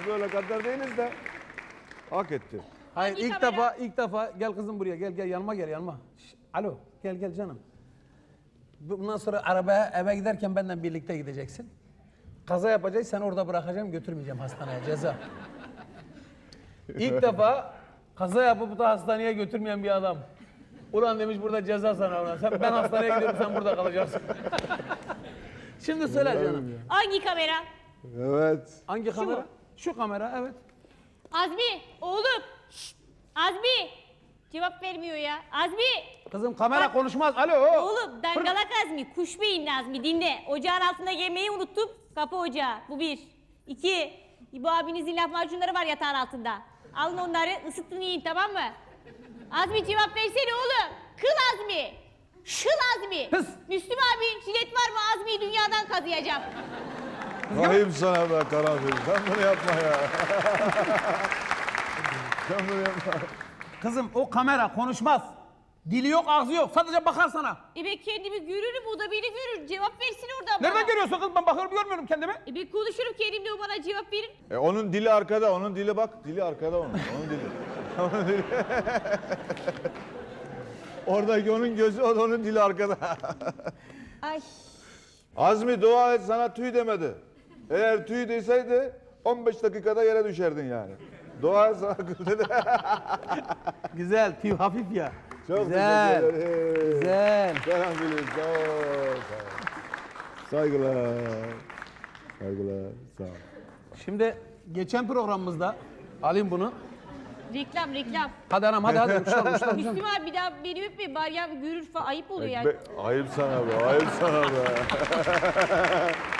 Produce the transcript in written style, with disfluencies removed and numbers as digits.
böyle kadar değiliz de. Hak etti. Hayır ilk defa gel kızım buraya gel yanıma gel yanıma. Alo gel canım. Bundan sonra arabaya eve giderken benden birlikte gideceksin. Kaza yapacağız seni orada bırakacağım götürmeyeceğim hastaneye ceza. İlk defa kaza yapıp da hastaneye götürmeyen bir adam. Ulan demiş burada ceza sana ulan. Ben hastaneye gidiyorum sen burada kalacaksın. Şimdi söyle canım. Hangi kamera? Evet. Hangi kamera? mu? Şu kamera evet. Azmi, oğlum. Şşt, Azmi. Cevap vermiyor ya. Azmi. Kızım kamera konuşmaz. Alo. Oğlum dangalak Azmi, kuş beyinli Azmi dinle. Ocağın altında yemeği unuttum. Kapı ocağı. Bu bir. İki. Bu abinizin lahmacunları var yatağın altında. Alın onları ısıtın yiyin tamam mı? Azmi cevap versene oğlum. Kıl Azmi. Şıl Azmi. Hız. Müslüm abi jilet var mı Azmi'yi dünyadan kazıyacağım. Rahim sana be karanfil. Sen bunu yapma ya. Sen bunu yapma. Kızım o kamera konuşmaz. Dili yok ağzı yok sadece bakar sana. Ben kendimi görürüm o da beni görür. Cevap versin oradan bana. Nereden görüyorsun kız ben bakıyorum görmüyorum kendimi. Ben konuşurum kendimle o bana cevap verir. Onun dili arkada, onun dili bak. Dili arkada onun. Onun dili. Onun dili. Oradaki onun gözü, o da onun dili arkada. Ay. Azmi dua et sana tüy demedi. Eğer tüy deseydi 15 dakikada yere düşerdin yani. Dua et sana kıl dedi. Güzel tüy hafif ya. Çok Güzel. teşekkür ederim. Güzel. Selam Filiz. Sağ ol. Saygılar. Saygılar. Sağ ol. Şimdi geçen programımızda alayım bunu. Reklam. Hadi anam hadi uçlar. Müslüm abi bir daha beni öpme bari ya görür falan ayıp oluyor yani. Ayıp sana be, ayıp sana be.